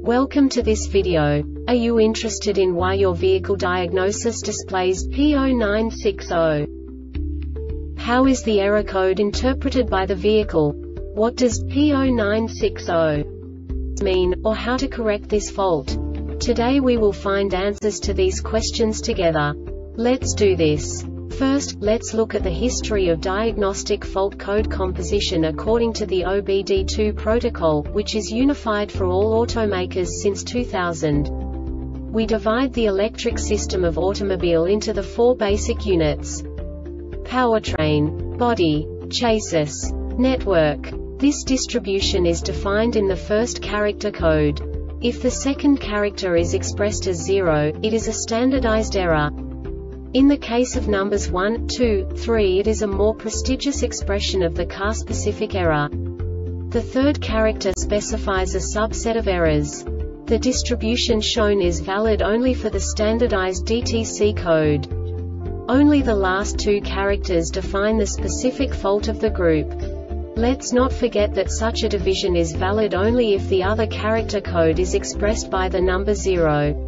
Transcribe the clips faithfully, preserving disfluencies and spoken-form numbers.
Welcome to this video. Are you interested in why your vehicle diagnosis displays P zero nine six zero? How is the error code interpreted by the vehicle? What does P zero nine six zero mean, or how to correct this fault? Today we will find answers to these questions together. Let's do this. First, let's look at the history of diagnostic fault code composition according to the O B D two protocol, which is unified for all automakers since two thousand. We divide the electric system of automobile into the four basic units: powertrain, body, chassis, network. This distribution is defined in the first character code. If the second character is expressed as zero, it is a standardized error. In the case of numbers one, two, three, it is a more prestigious expression of the car-specific error. The third character specifies a subset of errors. The distribution shown is valid only for the standardized D T C code. Only the last two characters define the specific fault of the group. Let's not forget that such a division is valid only if the other character code is expressed by the number zero.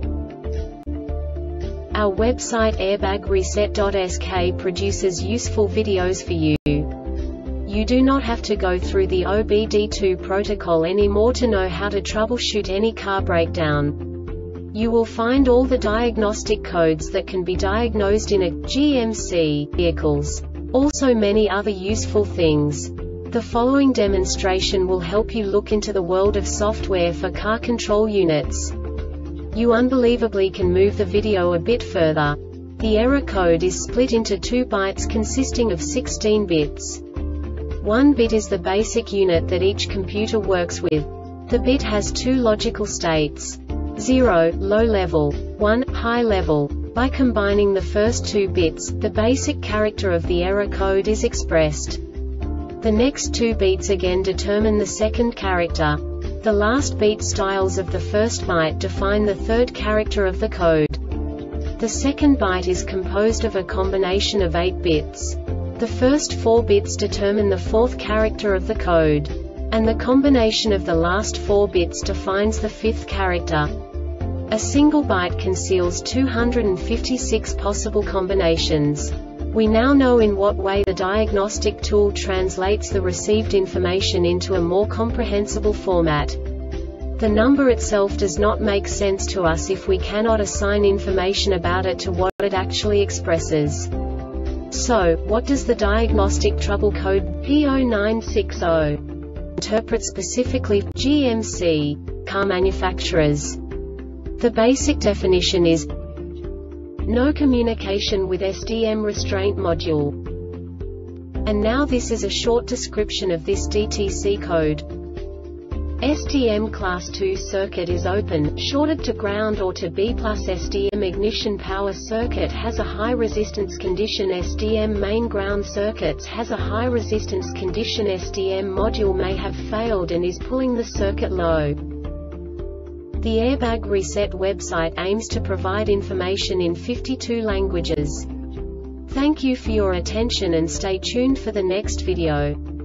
Our website airbag reset dot S K produces useful videos for you. You do not have to go through the O B D two protocol anymore to know how to troubleshoot any car breakdown. You will find all the diagnostic codes that can be diagnosed in a G M C vehicles. Also many other useful things. The following demonstration will help you look into the world of software for car control units. You unbelievably can move the video a bit further. The error code is split into two bytes consisting of sixteen bits. One bit is the basic unit that each computer works with. The bit has two logical states: zero, low level, one, high level. By combining the first two bits, the basic character of the error code is expressed. The next two beats again determine the second character. The last beat styles of the first byte define the third character of the code. The second byte is composed of a combination of eight bits. The first four bits determine the fourth character of the code. And the combination of the last four bits defines the fifth character. A single byte conceals two hundred fifty-six possible combinations. We now know in what way the diagnostic tool translates the received information into a more comprehensible format. The number itself does not make sense to us if we cannot assign information about it to what it actually expresses. So, what does the diagnostic trouble code P zero nine six zero interpret specifically for G M C car manufacturers? The basic definition is no communication with S D M restraint module. And now this is a short description of this D T C code. S D M class two circuit is open, shorted to ground or to B plus. S D M ignition power circuit has a high resistance condition. S D M main ground circuits has a high resistance condition. S D M module may have failed and is pulling the circuit low. The Airbag Reset website aims to provide information in fifty-two languages. Thank you for your attention and stay tuned for the next video.